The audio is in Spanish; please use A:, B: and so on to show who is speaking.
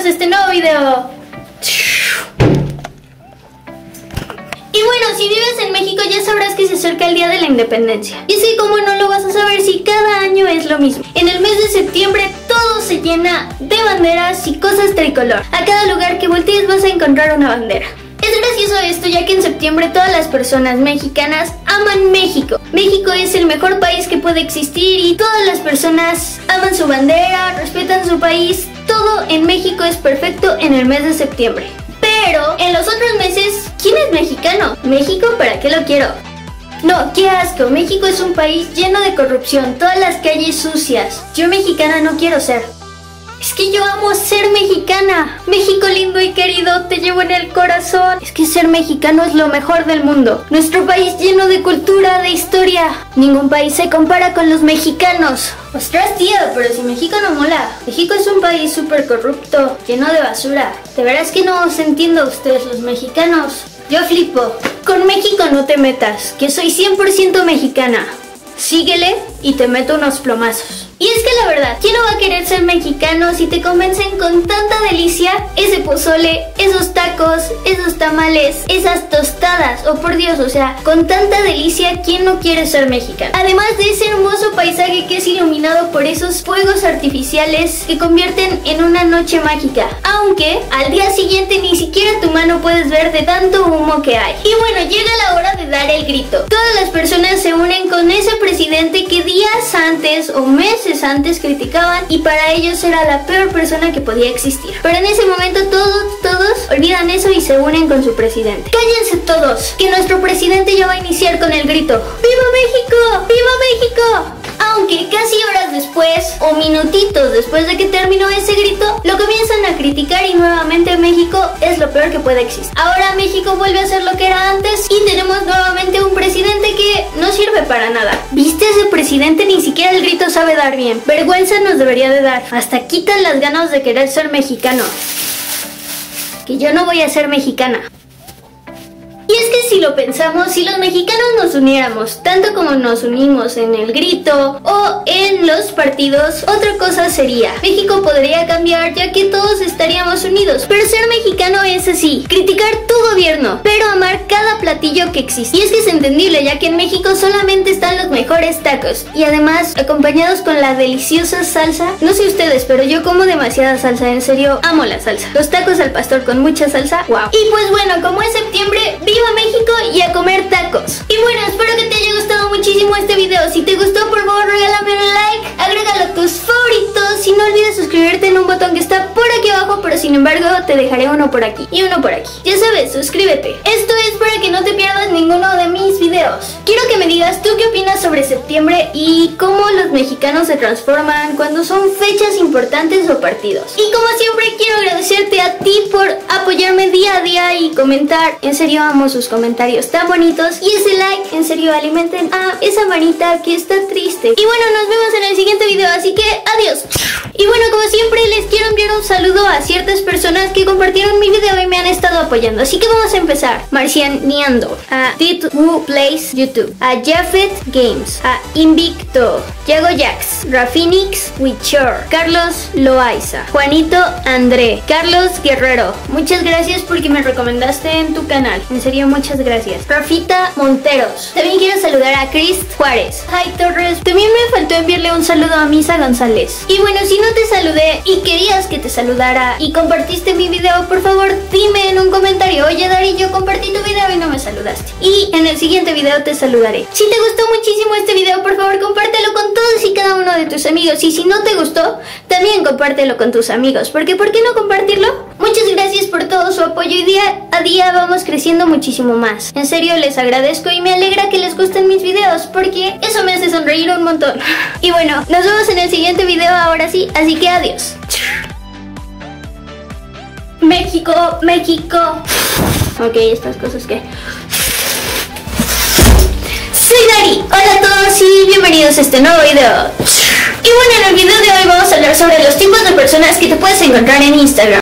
A: bienvenidos a este nuevo video. Y bueno, si vives en México ya sabrás que se acerca el Día de la Independencia. Y así como no lo vas a saber si cada año es lo mismo. En el mes de septiembre todo se llena de banderas y cosas tricolor. A cada lugar que voltees vas a encontrar una bandera. Es gracioso esto ya que en septiembre todas las personas mexicanas aman México. México es el mejor país que puede existir y todas las personas aman su bandera, respetan su país. Todo en México es perfecto en el mes de septiembre. Pero en los otros meses, ¿quién es mexicano? ¿México? ¿Para qué lo quiero? No, qué asco. México es un país lleno de corrupción, todas las calles sucias. Yo mexicana no quiero ser. Es que yo amo ser mexicana. México lindo y querido, te llevo en el corazón. Es que ser mexicano es lo mejor del mundo. Nuestro país lleno de cultura, de historia. Ningún país se compara con los mexicanos. Ostras, tía, pero si México no mola. México es un país súper corrupto, lleno de basura. De veras que no os entiendo a ustedes los mexicanos. Yo flipo. Con México no te metas, que soy 100% mexicana. Síguele y te meto unos plomazos. Y es que la verdad, ¿quién no va a querer ser mexicano si te convencen con tanta delicia? Ese pozole, esos tacos, esos tamales, esas tostadas. Oh por Dios, o sea, con tanta delicia, ¿quién no quiere ser mexicano? Además de ese hermoso paisaje que es iluminado por esos fuegos artificiales que convierten en una noche mágica. Aunque al día siguiente ni siquiera tu mano puedes ver de tanto humo que hay. Y bueno, llega la hora de dar el grito. Todas las personas se unen con ese presidente que días antes o meses antes criticaban y para ellos era la peor persona que podía existir. Pero en ese momento todos olvidan eso y se unen con su presidente. ¡Cállense todos! Que nuestro presidente ya va a iniciar con el grito ¡Viva México! ¡Viva México! Aunque casi horas después o minutitos después de que terminó ese grito, lo comienzan a criticar y nuevamente México es lo peor que puede existir. Ahora México vuelve a ser lo que era antes y tenemos nuevamente un presidente que no sirve para nada. ¿Viste ese presidente? Ni siquiera el grito sabe dar bien. Vergüenza nos debería de dar. Hasta quitan las ganas de querer ser mexicano. Que yo no voy a ser mexicana. Y es que si lo pensamos, si los mexicanos nos uniéramos tanto como nos unimos en el grito o en los partidos, otra cosa sería. México podría cambiar ya que todos estaríamos unidos. Pero ser mexicano es así, criticar tu gobierno, pero amar cada platillo que existe. Y es que es entendible ya que en México solamente están los mejores tacos y además acompañados con la deliciosa salsa. No sé ustedes, pero yo como demasiada salsa, en serio, amo la salsa. Los tacos al pastor con mucha salsa, wow. Y pues bueno, como es septiembre, ¡viva México y a comer tacos! Y bueno, espero que te haya gustado muchísimo este video. Si te gustó, por favor regálame un like, agrégalo a tus favoritos y no olvides suscribirte en un botón que está por aquí abajo, pero sin embargo te dejaré uno por aquí y uno por aquí. Ya sabes, suscríbete. Esto es para que no te pierdas ninguno de mis videos. Quiero que me digas tú qué opinas sobre septiembre y cómo los mexicanos se transforman cuando son fechas importantes o partidos. Y como siempre quiero agradecerte a ti por apoyarme día a día y comentar. En serio amo sus comentarios tan bonitos y ese like, en serio alimenten a esa manita que está triste. Y bueno, nos vemos en el siguiente video, así que adiós. Y bueno, como siempre les quiero enviar un saludo a ciertas personas que compartieron mi video y me han estado apoyando, así que vamos a empezar. Marcianeando, a Dit Who Plays YouTube, a Jafet Games, a Invicto, Yago Jax, Rafinix Wichor, Carlos Loaiza, Juanito André, Carlos Guerrero. Muchas gracias porque me recomendaste en tu canal, en serio muchas gracias. Rafita Monteros. También quiero saludar a Chris Juárez, Hi Torres. También me faltó enviarle un saludo a Misa González. Y bueno, si no te saludé y querías que te saludara y compartiste mi video, por favor dime en un comentario: oye Dari, yo compartí tu video y no me saludaste. Y en el siguiente video te saludaré. Si te gustó muchísimo este video, por favor compártelo con todos y cada uno de tus amigos. Y si no te gustó, también compártelo con tus amigos, porque ¿por qué no compartirlo? Muchas gracias por todo su apoyo y día a día vamos creciendo muchísimo más. En serio les agradezco y me alegra que les gusten mis videos porque eso me hace sonreír un montón. Y bueno, nos vemos en el siguiente video ahora sí, así que adiós. México, México. Ok, estas cosas que... Soy Dari, hola a todos y bienvenidos a este nuevo video. Y bueno, en el video de hoy vamos a hablar sobre los tipos de personas que te puedes encontrar en Instagram.